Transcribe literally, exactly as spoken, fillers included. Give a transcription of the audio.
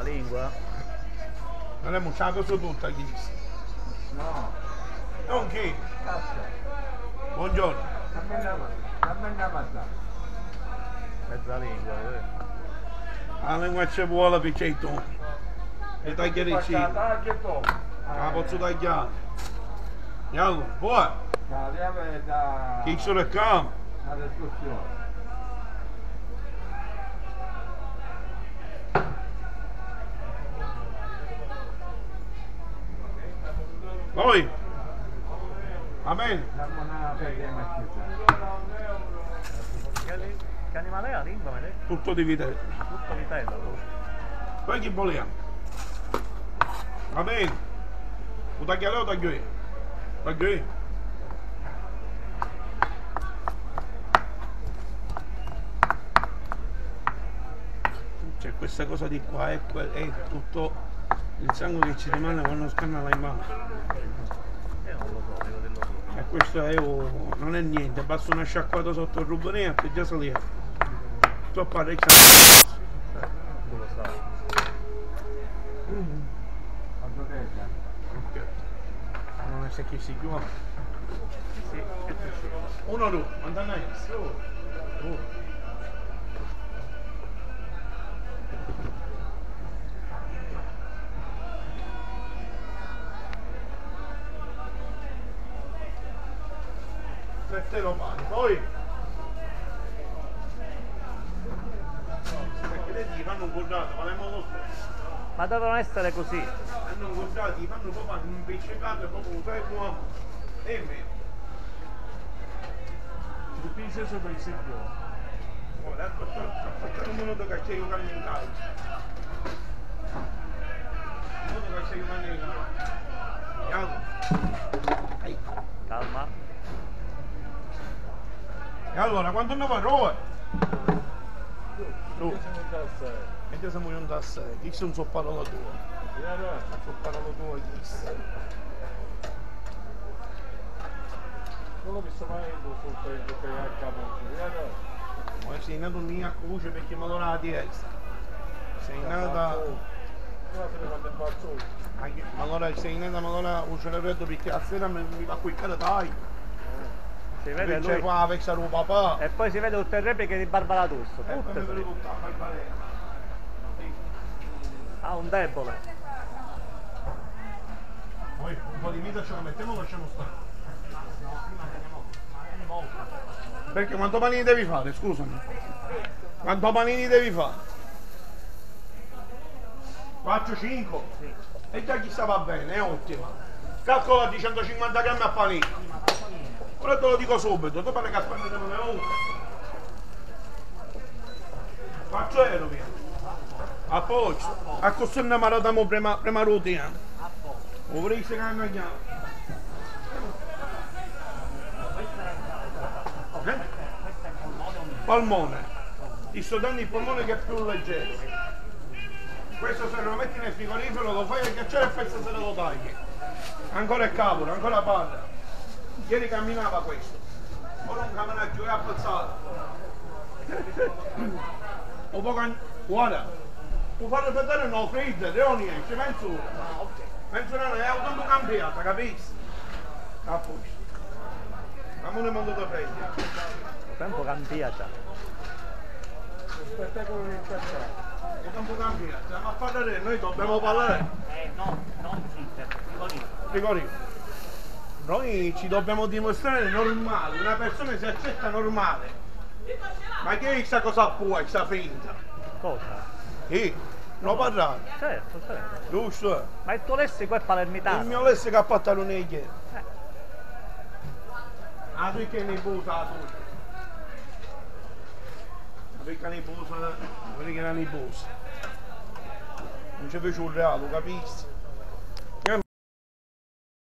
lingua? Non è c'è la cosa tutta chi? No. Non chi? Cazzo. Buongiorno. Dammi una mazza. Mezza lingua, eh. La lingua ci vuole perché tu. E tagliare il cibo. La posso tagliare. Andiamo, poi. Chi sono il campo? La discussione. Poi. Va bene. Che, che animale è la lingua, me detto? Tutto di vitello. Tutto vitello. Poi chi vogliamo? Va bene. Lo tagliare o taglio io? Taglio io. C'è questa cosa di qua, è, è tutto il sangue che ci rimane quando scanna la mano. Io non lo so, devo dirlo tu. E questo è un, non è niente, basta una sciacquata sotto il rubinetto e già saliamo. Tu appare che Tu lo sai. Quanto pesa? ok. Non è se chi si chiude. Sì, che tu scegli? Uno o due, quanto ne hai? Uno. Sette lo pari, poi perché te ti fanno un quadrato, ma l'abbiamo lo stesso. Ma devono essere così. Hanno un quadrato, ti fanno proprio un pizzicato e proprio un tre uomo e meno. Il piso sopra il secchio. Guarda, aspetta un minuto che c'è un cambio in calcio. Un minuto che c'è un cambio in calcio. Calma. E allora, quando andiamo a Roma? Tu. E te siamo venuti a sé, chi sono so parola tua? So parola tua, chi sei? Non l'ho visto mai sul Facebook che è a capo. Ma sei nato lì a croce perché mi dona la testa. Sei nata... Ma allora sei nata, ma allora un cerebretto perché a sera mi, mi va qui a taglio. Si vede C'è lui. qua la vecchia del papà. E poi si vede tutte le repliche di Barbara D'Urso. E poi Tutte mi così. preguntava, fai balena. Ha un debole. Poi un po' di mita ce la mettiamo o lasciamo stare? Perché quanto panini devi fare, scusami? Quanto panini devi fare? Faccio cinque? Sì. E già chissà va bene, è ottima. Calcola di centocinquanta grammi a panino. Ora te lo dico subito, tu pare che aspetta non è uno. Faccio ero via. A posto. A cosa ne maratiamo prima, prima routine? Vorrei che ne andiamo. Eh? Polmone. Ti sto dando il polmone che è più leggero. Questo se lo metti nel frigorifero lo fai a ghiacciare e poi se lo tagli. Ancora il cavolo, ancora parla. Ieri camminava questo. Ora non cammina più, è appezzato. Un po' can... Guarda, tu fai vedere no freddo, non niente, menz'ora. Penso non è auto cambiata, capisci? A posto. Ma non è mondo da freddo. Il tempo cambia già. Spettacolo di spettacolo. Il tempo cambia, stiamo a parlare, noi dobbiamo parlare. Eh no, non zitte, Frigorifero. Noi ci dobbiamo dimostrare normali, una persona si accetta normale. Ma che è questa cosa può, questa finta? Cosa? Eh, non parlare, Certo, certo. giusto? Ma il tuo lessico è palermitano. Il mio lessico a pantalone ieri. Eh. Ah, tu che ne busa la tua? Perché ne busa, perché ne busa? Non ci fece un realo, capisci?